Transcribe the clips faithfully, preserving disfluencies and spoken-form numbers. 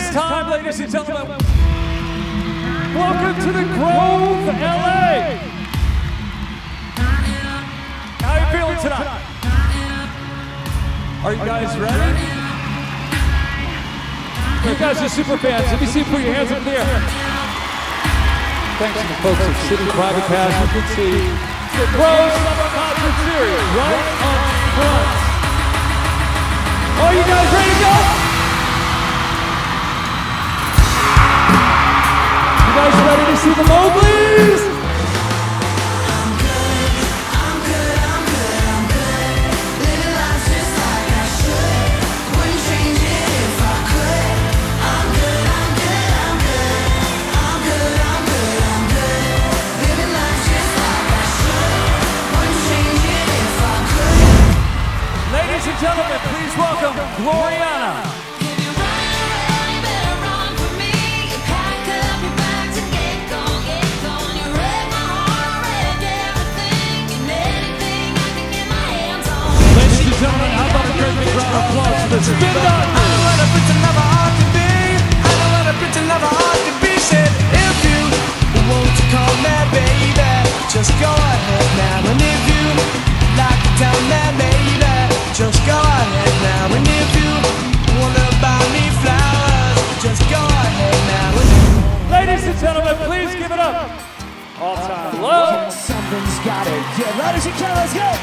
is time, ladies and gentlemen. Welcome to the Grove, L A. How are you feeling tonight? Are you guys ready? You guys are super fans. Let me see you put your hands up there. Thanks to the folks at City Private Pass. You can see the Grove Summer Concert Series right up front. Are you guys ready to go? You guys ready to see the Mowglis? I'm good, I'm good, I'm good, I'm good. Living life just like I should. Wouldn't change it if I could. I'm good, I'm good, I'm good. I'm good, I'm good, I'm good. Living life just like I should. Wouldn't change it if I could. Ladies and gentlemen, please welcome Gloriana. Gentlemen, how about a great big round of applause for the Spin Doctors? I know what a pretty lover ought to be. I know what a pretty lover ought to be. Said if you want to call me baby, just go ahead now. And if you like to tell me maybe, just go ahead now. And if you wanna buy me flowers, just go ahead now. Ladies and gentlemen, please give it up. All time low. Something's gotta give. Ladies and gentlemen, let's go.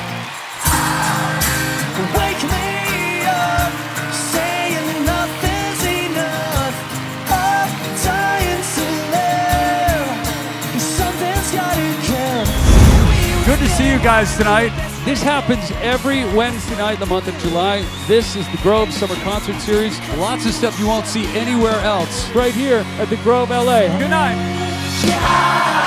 Wake me up, saying nothing's enough. I'm trying to live. Something's gotta give. Good to see you guys tonight. This happens every Wednesday night in the month of July. This is the Grove Summer Concert Series. Lots of stuff you won't see anywhere else. Right here at the Grove, L A. Good night. Yeah.